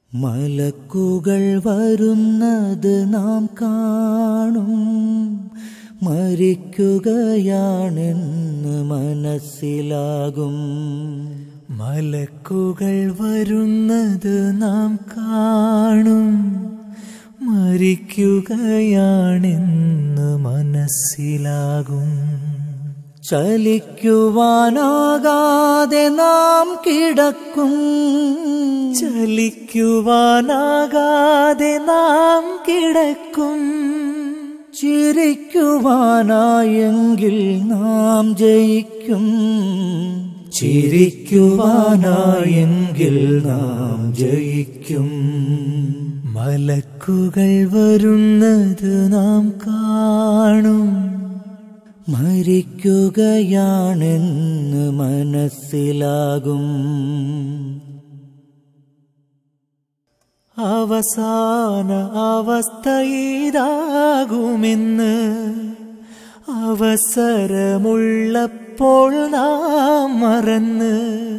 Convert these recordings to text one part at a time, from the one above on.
മലക്കുകൾ വരുന്നത് നാം കാണും, മരിക്കുകയാണെന്ന് മനസ്സിലാകും. മലക്കുകൾ വരുന്നത് നാം കാണും, മരിക്കുകയാണെന്ന് മനസ്സിലാകും. ചലിക്കുവാനാകാതെ നാം കിടക്കും, ചലിക്കുവാനാകാതെ നാം കിടക്കും. ചിരിക്കുവാനായെങ്കിൽ നാം ജയിക്കും, ചിരിക്കുവാനായെങ്കിൽ നാം ജയിക്കും. മലക്കുകൾ വരുന്നത് നാം കാണും, മരിക്കുകയാണെന്ന് മനസ്സിലാകും. അവസാന അവസ്ഥ ഇതാകുമെന്ന് അവസരമുള്ളപ്പോൾ നാം മറന്ന്.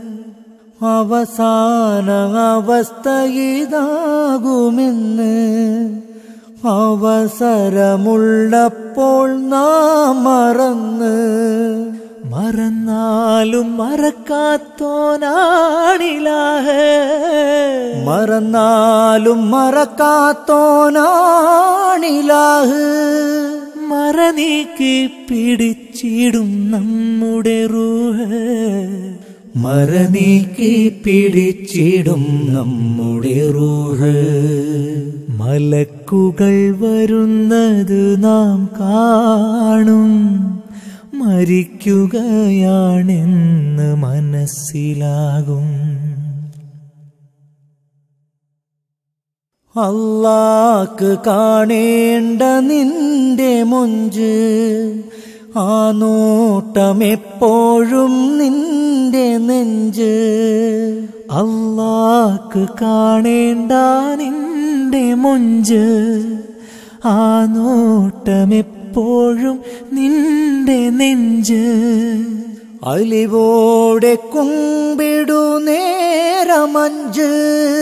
അവസാന അവസ്ഥ ഇതാകുമെന്ന് അവസരമുള്ളപ്പോൾ നാം മറന്ന്. മറന്നാലും മറക്കാത്തോനാണിലാഹ്, മറന്നാലും മറക്കാത്തോനാണിലാഹ്. മറനീക്കി പിടിച്ചിടും നമ്മുടെ റൂഹ്, മറനീക്കി പിടിച്ചിടും നമ്മുടെ റൂഹ്. മലക്കുകൾ വരുന്നത് നാം കാണും, മരിക്കുകയാണെന്ന് മനസ്സിലാകും. അല്ലാഹ് കാണേണ്ട നിന്റെ മൊഞ്ച്, ആ നോട്ടമെപ്പോഴും നിന്റെ നെഞ്ച്. അല്ലാഹ് കാണേണ്ട നിന്റെ മൊഞ്ച്, ആ നോട്ടമെപ്പോഴും നിന്റെ നെഞ്ച്. അലിവോടെ കുമ്പിടു നേരമഞ്ച്,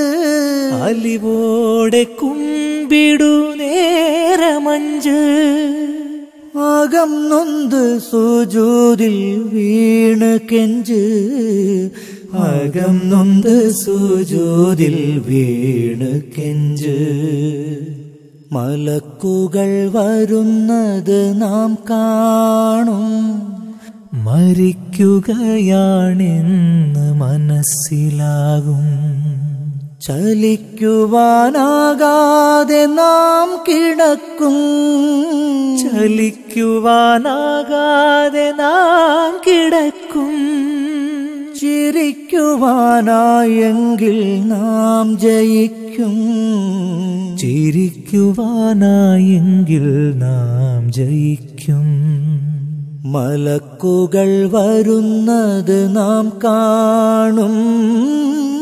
അലിവോടെ കുമ്പിടു നേരമഞ്ച്. അകം നൊന്ത് സുജൂദിൽ വീണ് കെഞ്ച്, അകം നൊന്ത് സുജൂദിൽ വീണ് കെഞ്ച്. മലക്കുകൾ വരുന്നത് നാം കാണും, മരിക്കുകയാണെന്ന് മനസ്സിലാകും. ചലിക്കുവാനാകാതെ നാം കിടക്കും, ചലിക്കുവാനാകാതെ നാം കിടക്കും. ചിരിക്കുവാനായെങ്കിൽ നാം ജയിക്കും, ചിരിക്കുവാനായെങ്കിൽ നാം ജയിക്കും. മലക്കുകൾ വരുന്നത് നാം കാണും,